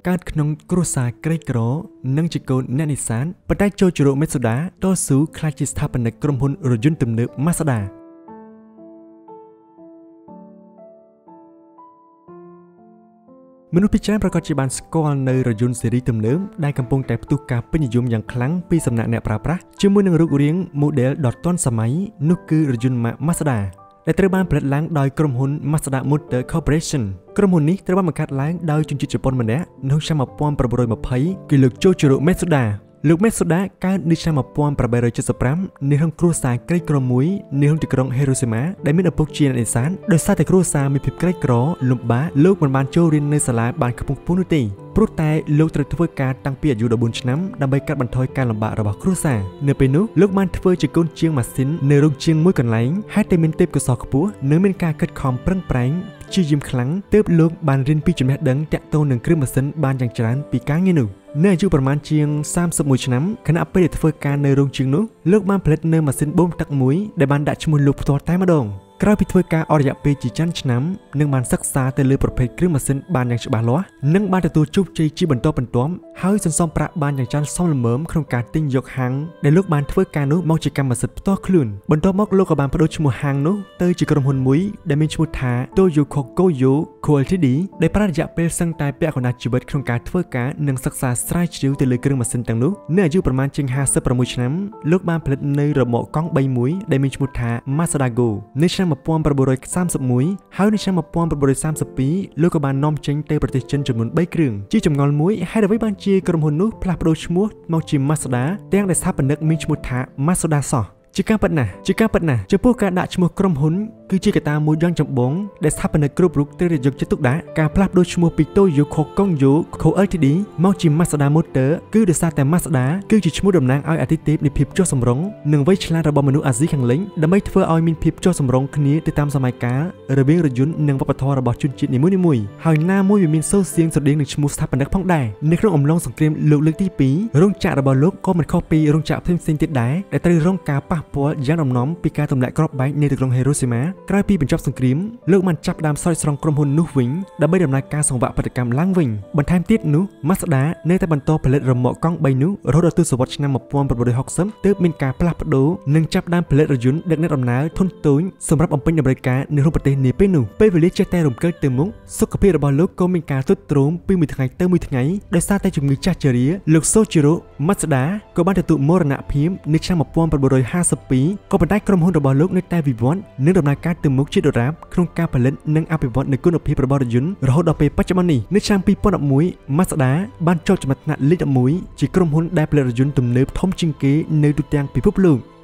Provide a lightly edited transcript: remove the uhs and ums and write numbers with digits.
កើតក្នុងគ្រួសារក្រីក្រនិងជាកូនអ្នកនេសាទប៉ុន្តែចូលជ្រកមេសូដាតស៊ូខ្លាចជាស្ថាបនិកក្រុមហ៊ុនរថយន្តទំនើប Mazda មនុស្សភាគច្រើនប្រកាសជាបានស្គាល់នៅរថយន្តស៊េរីទំនើបដែលកំពុងតែផ្ទុះការពេញនិយមយ៉ាងខ្លាំងពីសំណាក់អ្នកប្រើប្រាស់ជាមួយនឹងរូបរាង model ដ៏ទាន់សម័យនោះគឺរថយន្ត Mazda ដែលត្រូវបានផលិតឡើងដោយក្រុមហ៊ុន Mazda Motor Corporation ក្រុមហ៊ុននេះត្រូវបានបង្កើតឡើងដោយជនជាតិជប៉ុនម្នាក់នៅឆ្នាំ 1920 គឺលោក Chojiro Matsuda លោក Matsuda កើតនៅឆ្នាំ 1875 នៅក្នុងគ្រួសារក្រីក្រមួយនៅក្នុងទីក្រុង Hiroshima ដែលមានឪពុកជាអ្នកនេសាទដោយសារតែគ្រួសារមានភាពក្រីក្រលំបាកលោកមិនបានចូលរៀននៅសាលាបានខ្ពង់ខ្ពស់នោះទេព្រោះតែលោកត្រូវធ្វើការតាំងពីអាយុ 14 ឆ្នាំដើម្បីកាត់បន្ថយការលំបាករបស់គ្រួសារនៅពេលនោះលោកបានធ្វើជាកូនជាងម៉ាស៊ីននៅរោងជាងមួយកន្លែងហើយតែមានទេពកោសល្យខ្ពស់និងមានការខិតខំប្រឹងប្រែងព្យាយាមខ្លាំងទើបលោកបានរៀនពីចំណេះដឹងតាក់ទងនឹងគ្រឿងម៉ាស៊ីនបានយ៉ាងច្រើនពីការងារនោះនៅអាយុប្រមាណជាង 31 ឆ្នាំខណៈពេលដែលធ្វើការនៅរោងជាងនោះលោកបានផលិតនៅម៉ាស៊ីនបូមទឹកមួយដែលបានដាក់ឈ្មោះលោកផ្ទាល់តែម្ដងក្រោយពីធ្វើការអស់រយៈពេលជាច្រើនឆ្នាំនិងបានសិក្សាទៅលើប្រភេទគ្រឿងម៉ាស៊ីនបានយ៉ាងច្បាស់លាស់និងបានទទួលជោគជ័យជាបន្តបន្ទាប់ហើយសន្សំប្រាក់បានយ៉ាងច្រើនសមល្មមក្នុងការទិញយកហាងដែលលោកបានធ្វើការនោះមកជាកម្មសិទ្ធិផ្ទាល់ខ្លួនបន្ទាប់មកលោកក៏បានបដូរឈ្មោះហាងនោះទៅជាក្រុមហ៊ុនមួយដែលមានឈ្មោះថា Toyoko Koyo Co Ltd ដែលប្រើរយៈពេលសឹងតែពាក់កណ្ដាលជីវិតក្នុងការធ្វើការនិងសិក្សាស្រាវជ្រាវទៅលើគ្រឿងម៉ាស៊ីនទាំងនោះនៅអាយុប្រមាណជាង 56 ឆ្នាំលោកបានផលិតនៅរ៉ឺម៉កកង់3មួយដែលមានឈ្មោះថា Mazda Go នៅឆ្នាំ 1931 ហើយនៅឆ្នាំ 1932 លោកក៏បាននាំចេញទៅប្រទេសចិនចំនួន3គ្រឿងជាចម្ងល់មួយហើយអ្វីបានជាក្រុមហ៊ុននោះផ្លាស់ប្ដូរឈ្មោះមកជា Mazda ទាំងដែលស្ថាបនិកមានឈ្មោះថា Mazda សោះជាការពិតណាស់ចំពោះការដាក់ឈ្មោះក្រុមហ៊ុនគឺជាកត្តាមួយយ៉ាងចម្បងដែលស្ថាបនិកគ្រប់រូបត្រូវយកចិត្តទុកដាក់ការផ្លាស់ប្ដូរឈ្មោះពី Toyoko Koyo Co Ltd មកជា Mazda Motor គឺដោយសារតែ Mazda គឺជាឈ្មោះតំណាងឲ្យអាទិទេពនៃភាពចុះសម្រុងនិងវៃឆ្លាតរបស់មនុស្សអាស៊ីខាងលិចដើម្បីធ្វើឲ្យមានភាពចុះសម្រុងគ្នាទៅតាមសម័យកាលរវាងរថយន្តនិងវប្បធម៌របស់ជនជាតិនីមួយៗហើយណាមួយវាមានសូរសៀងស្រដៀងនឹងឈ្មោះស្ថាបនិកផងដែរនៅក្នុងអំឡុងសង្គ្រាមលោកលើកទី2រោងចក្ររបស់លោកក៏មិនខុសពីរោងចក្រផ្សេងៗទៀតដែរដែលត្រូវរងការប៉ះពាល់យ៉ាងដំណំពីការទម្លាក់គ្រាប់បែកនៅទីក្រុង Hiroshima ក្រោយពីបញ្ចប់សង្គ្រាមលោកបានចាប់ផ្ដើមស្រោចស្រង់ក្រុមហ៊ុននោះវិញដើម្បីដំណើរការសង្វាក់បដកម្មឡើងវិញបន្ថែមទៀតនោះ Mazda នៅតែបន្តផលិតរ៉ឺម៉កកង់3នោះរហូតដល់ទសវត្សរ៍ឆ្នាំ 1960 ទើបមានការផ្លាស់ប្ដូរនិងចាប់ផ្ដើមផលិតរថយន្តដឹកអ្នកដំណើរធុនតូចសម្រាប់បំពេញតម្រូវការនៅក្នុងប្រទេសនាពេលនោះពេលវេលាចេះតែរំកិលទៅមុខសុខភាពរបស់លោកក៏មានការទ្រុឌទ្រោមពីមួយថ្ងៃទៅមួយថ្ងៃដោយសារតែជំងឺចាស់ជរាលោក Soichiro Matsuda ក៏បានទទួលមរណភាពនៅឆ្នាំ 1952 ក៏ប៉ុន្តែក្រុមហ៊ុនរបស់លោកនៅតែវិវត្តនិងដំណើរការទៅមុខជាដរាបក្នុងការផលិតនិងអភិវឌ្ឍនូវគុណភាពរបស់រថយន្តរហូតដល់ពេលបច្ចុប្បន្ននេះនៅឆ្នាំ 2011 Mazda បានជាប់ចំណាត់ថ្នាក់លេខ 11 ជាក្រុមហ៊ុនដែលផលិតរថយន្តទំនើបធំជាងគេនៅទូទាំងពិភពលោក